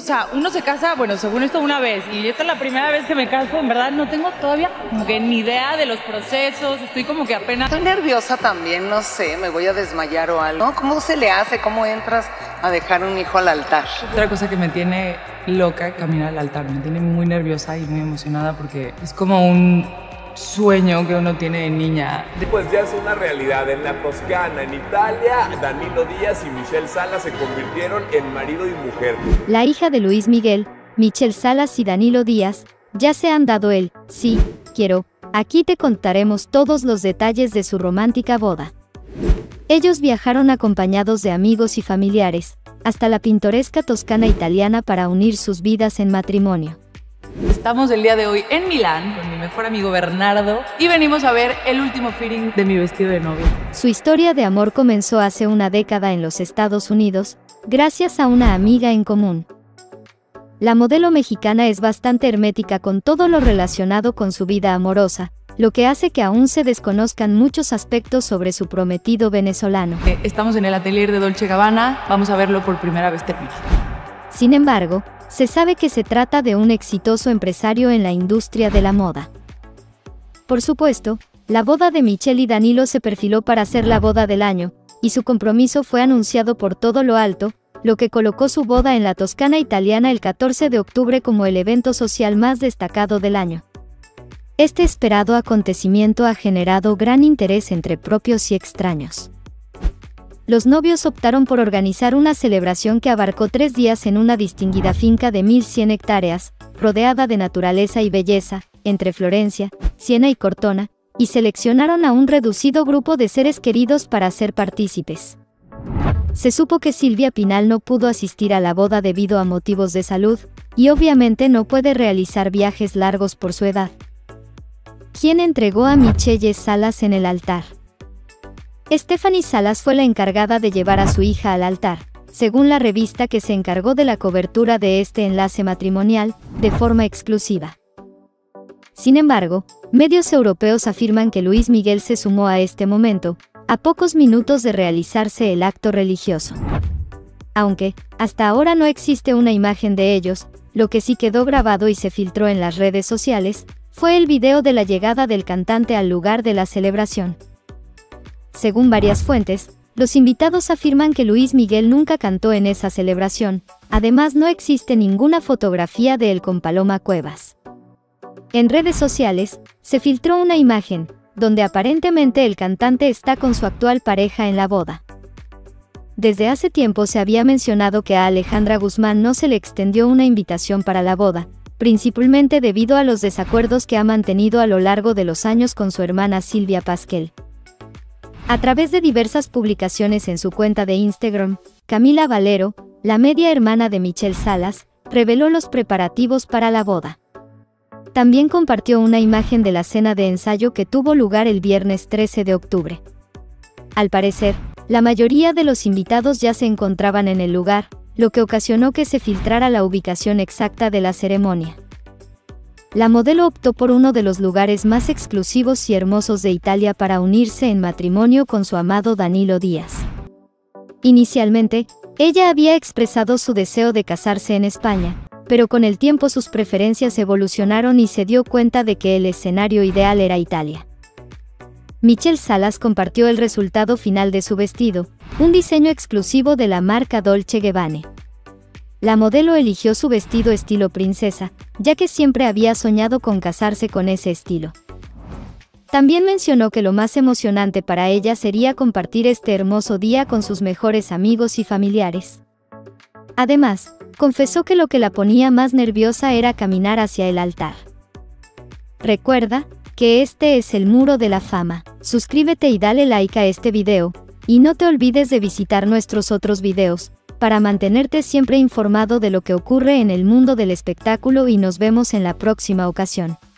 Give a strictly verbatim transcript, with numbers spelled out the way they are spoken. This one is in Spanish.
O sea, uno se casa, bueno, según esto una vez, y esta es la primera vez que me caso, en verdad no tengo todavía como que ni idea de los procesos, estoy como que apenas... Estoy nerviosa también, no sé, me voy a desmayar o algo. ¿Cómo se le hace? ¿Cómo entras a dejar un hijo al altar? Otra cosa que me tiene loca, caminar al altar, me tiene muy nerviosa y muy emocionada porque es como un sueño que uno tiene de niña. Pues ya es una realidad. En la Toscana, en Italia, Danilo Díaz y Michelle Salas se convirtieron en marido y mujer. La hija de Luis Miguel, Michelle Salas y Danilo Díaz, ya se han dado el sí, quiero. Aquí te contaremos todos los detalles de su romántica boda. Ellos viajaron acompañados de amigos y familiares, hasta la pintoresca Toscana italiana para unir sus vidas en matrimonio. Estamos el día de hoy en Milán con mi mejor amigo Bernardo y venimos a ver el último fitting de mi vestido de novia. Su historia de amor comenzó hace una década en los Estados Unidos, gracias a una amiga en común. La modelo mexicana es bastante hermética con todo lo relacionado con su vida amorosa, lo que hace que aún se desconozcan muchos aspectos sobre su prometido venezolano. Estamos en el atelier de Dolce Gabbana, vamos a verlo por primera vez terminar. Sin embargo, se sabe que se trata de un exitoso empresario en la industria de la moda. Por supuesto, la boda de Michelle y Danilo se perfiló para ser la boda del año, y su compromiso fue anunciado por todo lo alto, lo que colocó su boda en la Toscana italiana el catorce de octubre como el evento social más destacado del año. Este esperado acontecimiento ha generado gran interés entre propios y extraños. Los novios optaron por organizar una celebración que abarcó tres días en una distinguida finca de mil cien hectáreas, rodeada de naturaleza y belleza, entre Florencia, Siena y Cortona, y seleccionaron a un reducido grupo de seres queridos para ser partícipes. Se supo que Silvia Pinal no pudo asistir a la boda debido a motivos de salud, y obviamente no puede realizar viajes largos por su edad. ¿Quién entregó a Michelle Salas en el altar? Stephanie Salas fue la encargada de llevar a su hija al altar, según la revista que se encargó de la cobertura de este enlace matrimonial, de forma exclusiva. Sin embargo, medios europeos afirman que Luis Miguel se sumó a este momento, a pocos minutos de realizarse el acto religioso. Aunque, hasta ahora no existe una imagen de ellos, lo que sí quedó grabado y se filtró en las redes sociales, fue el video de la llegada del cantante al lugar de la celebración. Según varias fuentes, los invitados afirman que Luis Miguel nunca cantó en esa celebración, además no existe ninguna fotografía de él con Paloma Cuevas. En redes sociales, se filtró una imagen, donde aparentemente el cantante está con su actual pareja en la boda. Desde hace tiempo se había mencionado que a Alejandra Guzmán no se le extendió una invitación para la boda, principalmente debido a los desacuerdos que ha mantenido a lo largo de los años con su hermana Silvia Pasquel. A través de diversas publicaciones en su cuenta de Instagram, Camila Valero, la media hermana de Michelle Salas, reveló los preparativos para la boda. También compartió una imagen de la cena de ensayo que tuvo lugar el viernes trece de octubre. Al parecer, la mayoría de los invitados ya se encontraban en el lugar, lo que ocasionó que se filtrara la ubicación exacta de la ceremonia. La modelo optó por uno de los lugares más exclusivos y hermosos de Italia para unirse en matrimonio con su amado Danilo Díaz. Inicialmente, ella había expresado su deseo de casarse en España, pero con el tiempo sus preferencias evolucionaron y se dio cuenta de que el escenario ideal era Italia. Michelle Salas compartió el resultado final de su vestido, un diseño exclusivo de la marca Dolce Gabbana. La modelo eligió su vestido estilo princesa, ya que siempre había soñado con casarse con ese estilo. También mencionó que lo más emocionante para ella sería compartir este hermoso día con sus mejores amigos y familiares. Además, confesó que lo que la ponía más nerviosa era caminar hacia el altar. Recuerda que este es el Muro de la Fama. Suscríbete y dale like a este video, y no te olvides de visitar nuestros otros videos, para mantenerte siempre informado de lo que ocurre en el mundo del espectáculo y nos vemos en la próxima ocasión.